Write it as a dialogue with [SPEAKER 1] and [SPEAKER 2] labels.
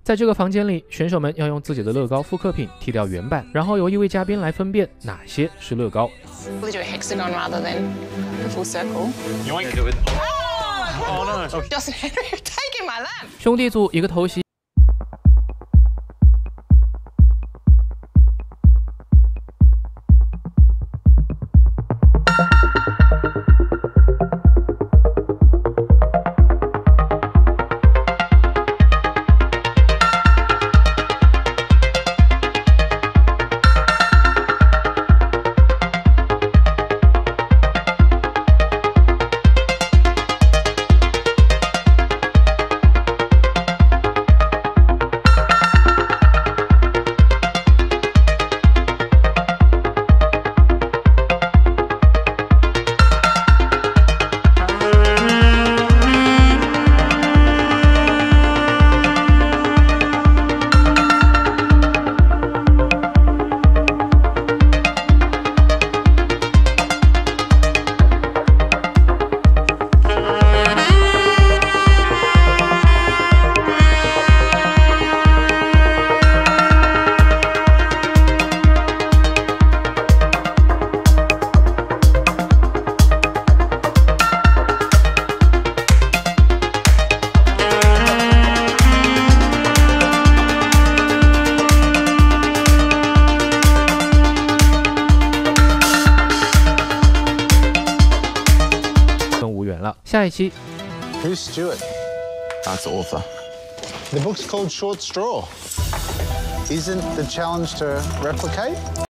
[SPEAKER 1] 在这个房间里，选手们要用自己的乐高复刻品剔掉原版，然后由一位嘉宾来分辨哪些是乐高。
[SPEAKER 2] We'll do a hexagon rather than a full circle.
[SPEAKER 3] You ain't gonna do it.
[SPEAKER 2] Oh no! Justin Henry, you're taking my lamp.
[SPEAKER 1] 兄弟组一个偷袭。 下一期
[SPEAKER 4] Who's Stuart?
[SPEAKER 3] That's the author.
[SPEAKER 4] The book's called Short Straw. Isn't the challenge to replicate?